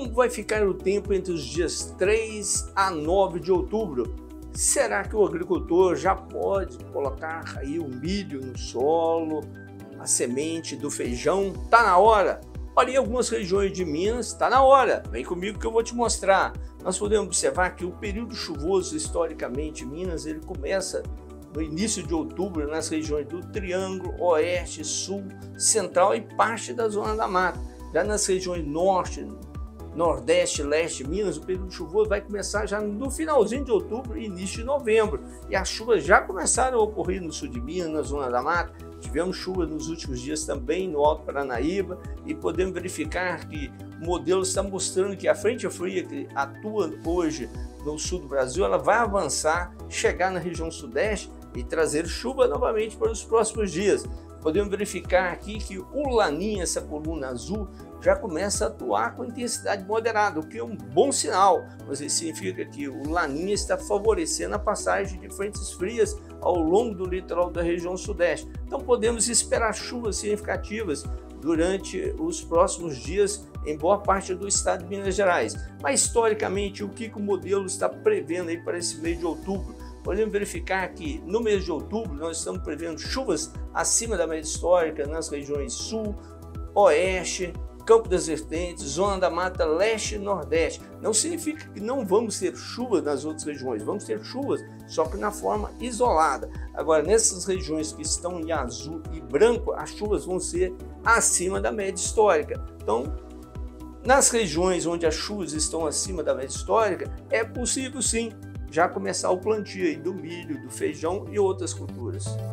Como vai ficar o tempo entre os dias 3 a 9 de outubro? Será que o agricultor já pode colocar aí o milho no solo, a semente do feijão? Tá na hora? Olha, em algumas regiões de Minas está na hora. Vem comigo que eu vou te mostrar. Nós podemos observar que o período chuvoso, historicamente, em Minas, ele começa no início de outubro nas regiões do Triângulo, Oeste, Sul, Central e parte da Zona da Mata. Já nas regiões Norte, Nordeste, Leste, Minas, o período chuvoso vai começar já no finalzinho de outubro e início de novembro. E as chuvas já começaram a ocorrer no sul de Minas, na Zona da Mata. Tivemos chuva nos últimos dias também no Alto Paranaíba e podemos verificar que o modelo está mostrando que a frente fria que atua hoje no sul do Brasil, ela vai avançar, chegar na região sudeste e trazer chuva novamente para os próximos dias. Podemos verificar aqui que o Laninha, essa coluna azul, já começa a atuar com intensidade moderada, o que é um bom sinal, mas isso significa que o Laninha está favorecendo a passagem de frentes frias ao longo do litoral da região sudeste. Então podemos esperar chuvas significativas durante os próximos dias em boa parte do estado de Minas Gerais. Mas historicamente, o que o modelo está prevendo aí para esse mês de outubro? Podemos verificar que no mês de outubro nós estamos prevendo chuvas acima da média histórica nas regiões sul, oeste, Campo das Vertentes, Zona da Mata, Leste e Nordeste. Não significa que não vamos ter chuvas nas outras regiões, vamos ter chuvas, só que na forma isolada. Agora, nessas regiões que estão em azul e branco, as chuvas vão ser acima da média histórica. Então, nas regiões onde as chuvas estão acima da média histórica, é possível sim já começar o plantio aí do milho, do feijão e outras culturas.